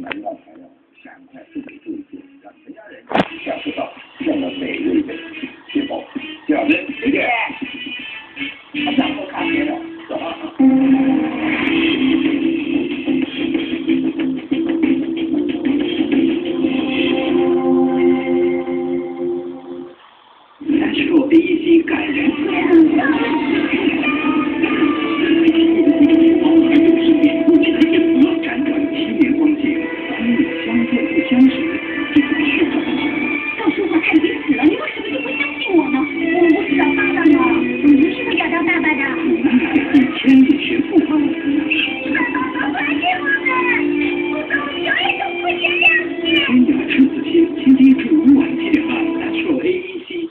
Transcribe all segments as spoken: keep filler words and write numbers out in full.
还要还要赶快自己做一做，让全家人享受到这样的美味的煎包。谢老师，谢谢。好想喝咖啡了，走啊！ Natural A E C 感人。辗转七年光景，男女相见不相识，这怎么是呢？ 告诉我他已经死了，你为什么就不相信我呢？我我是找爸爸呢，我一定会找到爸爸的。 苦难来自千里寻父。 爸爸快给我们！我们永远都不会原谅你。 天涯赤子心，请记住晚七点半 Natural A E C。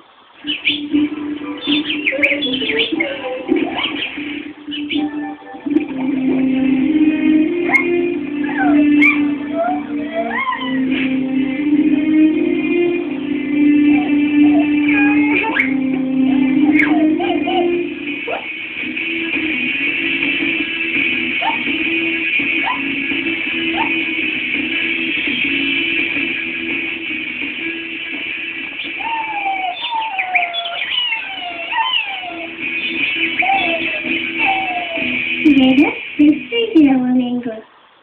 Together, let's say our language.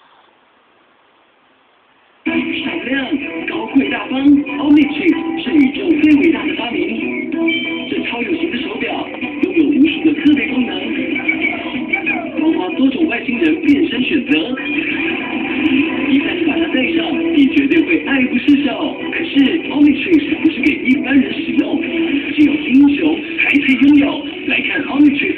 闪亮、高贵大方 ，Omnitrix 是宇宙最伟大的发明。这超有型的手表拥有无数的特别功能，包括多种外星人变身选择。一旦你把它戴上，你绝对会爱不释手。可是 Omnitrix 不是给一般人使用，只有英雄才配拥有。来看 Omnitrix